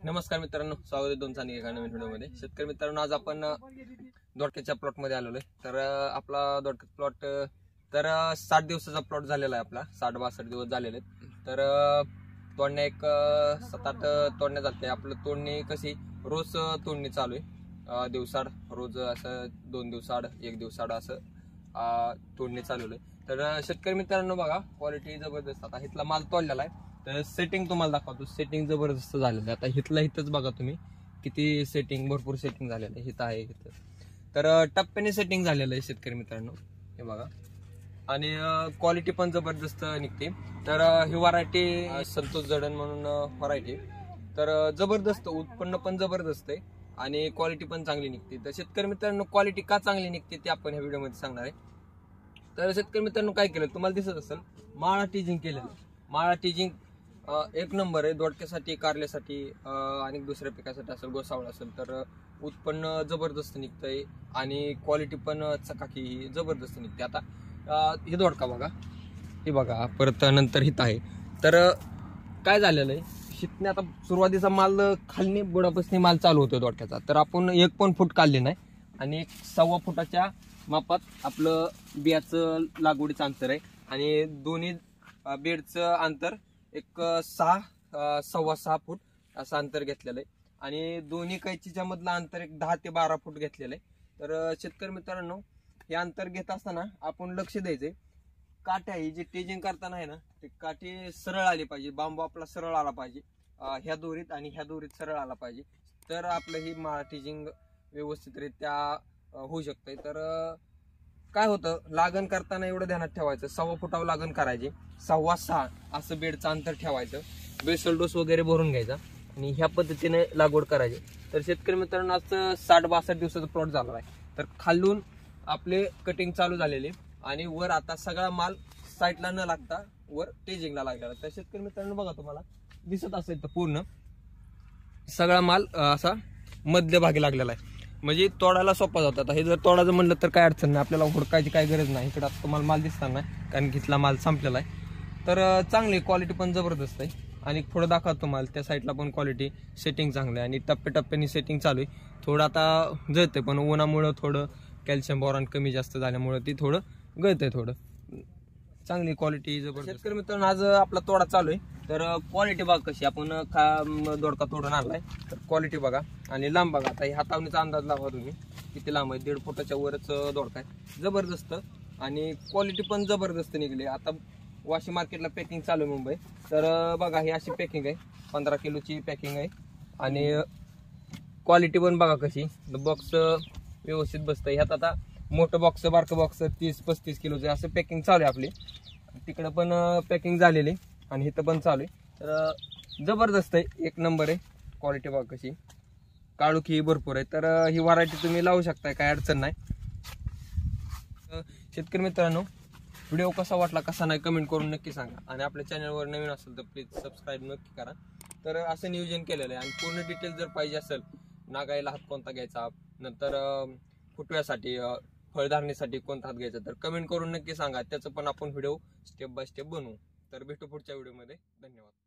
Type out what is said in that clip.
नमस्कार मित्रांनो, स्वागत आहे तुमचं एका नवीन व्हिडिओमध्ये। शेतकरी मित्रांनो, आज आपण दोडक्याच्या प्लॉट मध्ये आलेलो आहे। तर आपला दोडक्याचा प्लॉट तर 60 दिवसाचा प्लॉट झालेला आहे आपला, 60-62 दिवस झालेले आहेत। तर तोडण्या एक 7-8 तोडण्या जाते। आपलं तोडणी कशी रोज तोडणी चालू आहे, दिवसाड रोज असं 2 दिवसाड 1 दिवसाड असं तोडणी चालू आहे। तर शेतकरी मित्रांनो बघा, क्वालिटी जबरदस्त। आता इथला माल तोडलेला आहे, तर सेटिंग तुम्हाला दाखवतो। सेटिंग जबरदस्त झालेलं आहे। आता इथंच बघा तुम्ही किती सेटिंग, भरपूर सेटिंग झालेलं आहे। इथं आहे इथं, तर टप्प्याने सेटिंग झालेलं आहे शेतकरी मित्रांनो, हे बघा। आणि क्वालिटी पण जबरदस्त निघते। तर ही व्हरायटी संतोष जडण म्हणून व्हरायटी, तर जबरदस्त उत्पन्न पण जबरदस्त आहे आणि क्वालिटी पण चांगली निघते। तर शेतकरी मित्रांनो, क्वालिटी का चांगली निघते ते आपण ह्या व्हिडिओमध्ये सांगणार आहे। तर शेतकरी मित्रांनो, काय केलं तुम्हाला दिसत असेल, माळा टीजिंग केलेलं। माळा टीजिंग एक नंबर आहे दोडक्यासाठी, कारल्यासाठी आणि दुसऱ्या पिकासाठी असेल, गोसावळ असेल, तर उत्पन्न जबरदस्त निघतंय आणि क्वालिटी पण चकाकी जबरदस्त निघते। आता हे दोडका बघा, हे बघा, परत नंतर हित आहे। तर काय झालेलं आहे, शिकणे आता सुरुवातीचा माल खालनी बुडापासून माल चालू होतो दोडक्याचा। तर आपण 1 पण फूट काढले नाही आणि 1.25 फुटाच्या मापात आपलं बियाचं लागवडीचं अंतर आहे आणि दोन्ही बेडचं अंतर एक 6-6.25 फूट असं अंतर घेतलेलं आहे आणि दोन्ही कैचीच्या मधलं अंतर एक 10 ते 12 फूट घेतलेलं आहे। तर शेतकरी मित्रांनो, हे अंतर घेत असताना आपण लक्ष द्यायचंय, काट्या ही जी टेजिंग करताना आहे ना, ते काठी सरळ आली पाहिजे, बांबू आपला सरळ आला पाहिजे, ह्या दोरीत आणि ह्या दोरीत सरळ आला पाहिजे, तर आपलं ही माळा टेजिंग व्यवस्थितरित्या होऊ शकते। तर काय होतं, लागण करताना एवढं ध्यानात ठेवायचं, 1.25 फुटावर लागण करायची, 6.25 असं बेडचं अंतर ठेवायचं, बेसल डोस वगैरे भरून घ्यायचा आणि ह्या पद्धतीने लागवड करायची। तर शेतकरी मित्रांनो, आज 60-62 दिवसाचा प्लॉट झाला आहे। तर खालून आपले कटिंग चालू झालेले आणि वर आता सगळा माल साईडला न लागता वर टेजिंगला लागलेला। तर शेतकरी मित्रांनो बघा, तुम्हाला दिसत असेल तर पूर्ण सगळा माल असा मध्यभागी लागलेला आहे, म्हणजे तोडायला सोपा जातात। हे जर तोडायचं म्हणलं तर काय अडचण नाही, आपल्याला हुडकायची काय गरज नाही। इकडे आता तुम्हाला माल दिसणार नाही कारण घेतला माल संपलेला आहे। तर चांगली क्वालिटी पण जबरदस्त आहे आणि थोडं दाखवतो माल, त्या साईडला पण क्वालिटी सेटिंग चांगली आहे आणि टप्प्याटप्प्याने सेटिंग चालू आहे। थोडं आता जळते, पण उन्हामुळं थोडं कॅल्शियम बोरॉन कमी जास्त झाल्यामुळे ती थोडं गळतंय, थोडं चांगली क्वालिटी जबरदस्त। शेतकरी मित्रांनो, आज आपला तोडा चालू आहे। तर क्वालिटी बघा कशी, आपण दोडका तोडून आणलाय, तर क्वालिटी बघा आणि लांब बघा। आता हातावणीचा अंदाज लावा तुम्ही किती लांब आहे, 1.5 फुटाच्या वरच दोडका आहे, जबरदस्त आणि क्वालिटी पण जबरदस्त निघली। आता वाशी मार्केटला पॅकिंग चालू आहे मुंबई, तर बघा ही अशी पॅकिंग आहे, 15 किलोची पॅकिंग आहे आणि क्वालिटी पण बघा कशी, बॉक्स व्यवस्थित बसतंय। ह्यात आता मोठं बॉक्स, बारकं बॉक्स 30-35 किलोचे असं पॅकिंग चालू आहे आपली। तिकडं पण पॅकिंग झालेली आणि इथं पण चालू आहे। तर जबरदस्त आहे, एक नंबर आहे क्वालिटी बघा कशी, काळुखी भरपूर आहे। तर ही व्हरायटी तुम्ही लावू शकताय, काय अडचण नाही। शेतकरी मित्रांनो, व्हिडिओ कसा वाटला कसा नाही कमेंट करून नक्की सांगा आणि आपल्या चॅनलवर नवीन असेल तर प्लीज सबस्क्राईब नक्की करा। तर असं नियोजन केलेलं आहे आणि पूर्ण डिटेल जर पाहिजे असेल, नागायला हात कोणता घ्यायचा, नंतर फुटव्यासाठी, फळधारणीसाठी कोणता हात घ्यायचा, तर कमेंट करून नक्की सांगा, त्याचं पण आपण व्हिडिओ स्टेप बाय स्टेप बनवू। तर भेटू पुढच्या व्हिडिओमध्ये, धन्यवाद।